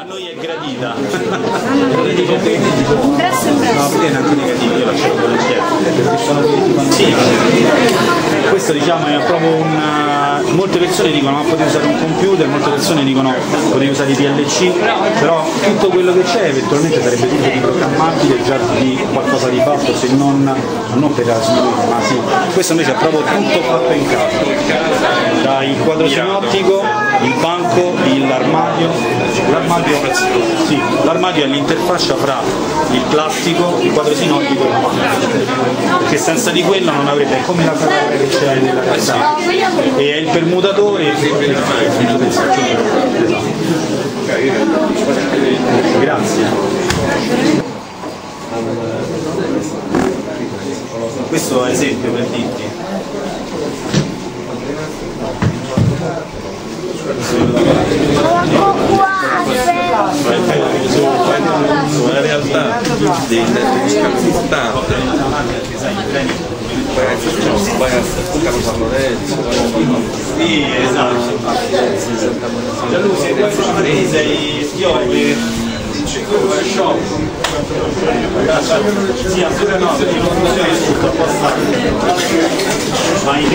noi è gradita. Impresso. No, perché neanche negativo, io lascio volentieri. Sì, questo diciamo è proprio molte persone dicono ma potevi usare un computer, molte persone dicono potevi usare i PLC, però tutto quello che c'è eventualmente sarebbe tutto di programmabile, già di qualcosa di fatto, se non per la simulazione, ma sì. Questo invece è proprio tutto fatto in casa. Dal quadro sinottico, il banco, l'armadio è l'interfaccia fra il plastico, il quadro sinottico e il banco, perché senza di quello non avrebbe, come la carrera che c'è nella casa, e è il permutatore. Grazie. Questo è esempio per dirti. La realtà degli scavi importanti. Poi a Carlo San Lorenzo. Sì, esatto. Gianluca, sei Schioppi. Sì, assolutamente no, non funziona tutto apposta. Ma in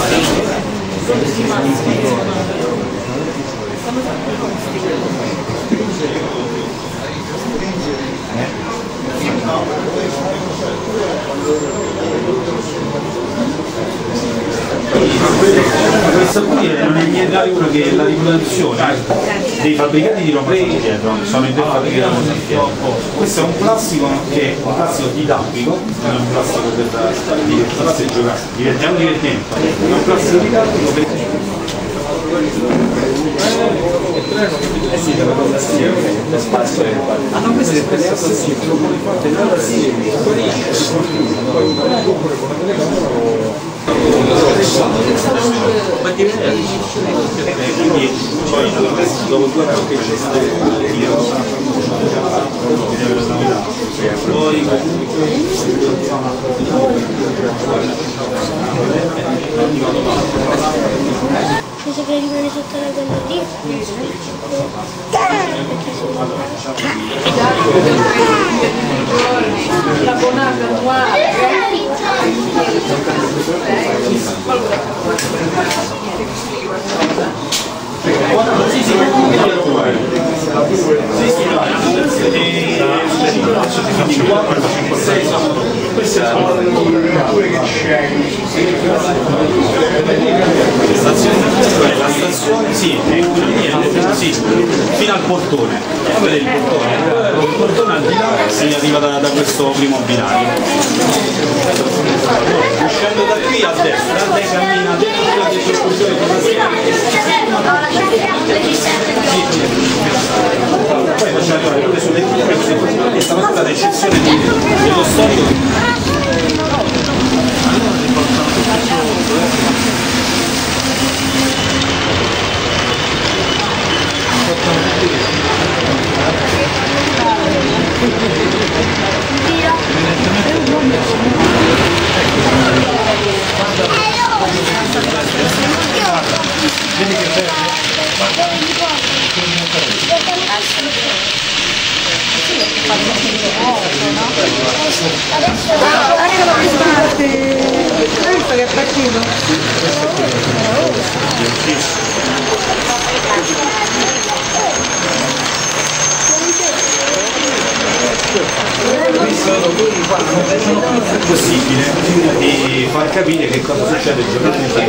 questo qui non è niente altro che la riproduzione dei fabbricati di Roma San Pietro, sono i due fabbricati di Roma San Pietro. Questo è un plastico che è un plastico didattico, non è un plastico per divertirsi e giocare, è un divertimento, è un plastico didattico per... lo spazio è questo è per poi dopo 2 anni che c'è Penso che rimane sotto la galleria. La bonata queste sono le temperature che c'è la stazione, sì, fino al portone, il portone al di là si arriva da questo primo binario. Uscendo da qui a destra, lei cammina dentro la distribuzione poi facciamo arrivare sulle chiare, questa è stata eccezione dello storico. Vedi che bello? visto che è partito? È possibile e far capire che cosa succede giornalmente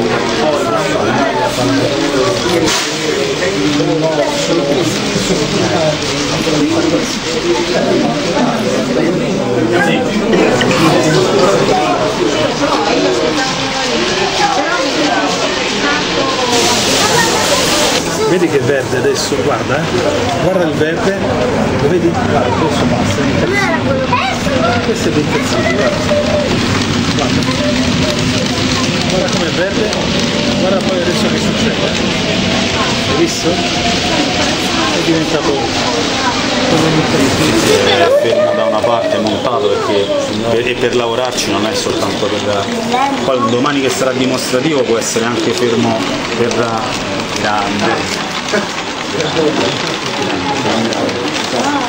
Vedi che verde adesso, guarda, guarda il verde, lo vedi? Guarda, adesso passa, questo è dei pezzini, guarda, guarda come è verde, guarda poi adesso che succede, hai visto? È diventato fermo da una parte, montato perché e per lavorarci non è soltanto per... poi domani che sarà dimostrativo può essere anche fermo per grande. Ah,